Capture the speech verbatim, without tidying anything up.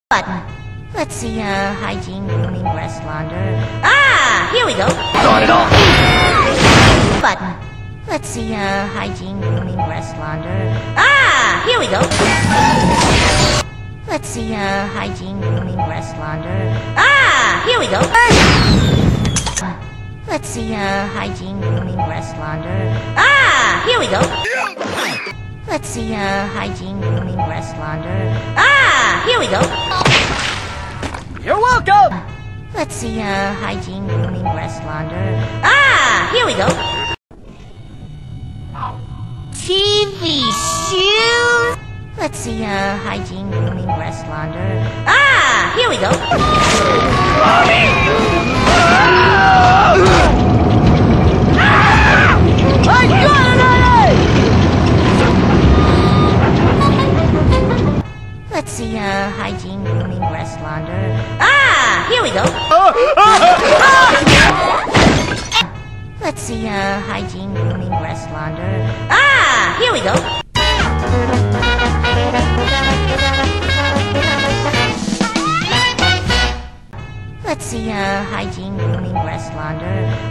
Button. Let's see, uh, hygiene, grooming, breast launder. Ah! Here we go! Not at all. Button. Let's see, uh, hygiene, grooming, breast launder. Ah! Here we go! Let's see, uh, hygiene, grooming, breast launder. Ah! Here we go! Let's see, uh, hygiene, grooming, breast launder. Ah! Here we go! Let's see, uh, hygiene, grooming, breast launder. Ah! Here we go! You're welcome! Let's see, uh, hygiene, grooming, breast launder. Ah! Here we go! T V shoes! Let's see, uh, hygiene, grooming, breast launder. Ah! Here we go! I got it! Let's see, uh, hygiene, grooming, breast launder. Ah! Here we go! Let's see, uh, hygiene, grooming, breast launder. Ah! Here we go! Let's see, uh, hygiene, grooming, breast launder.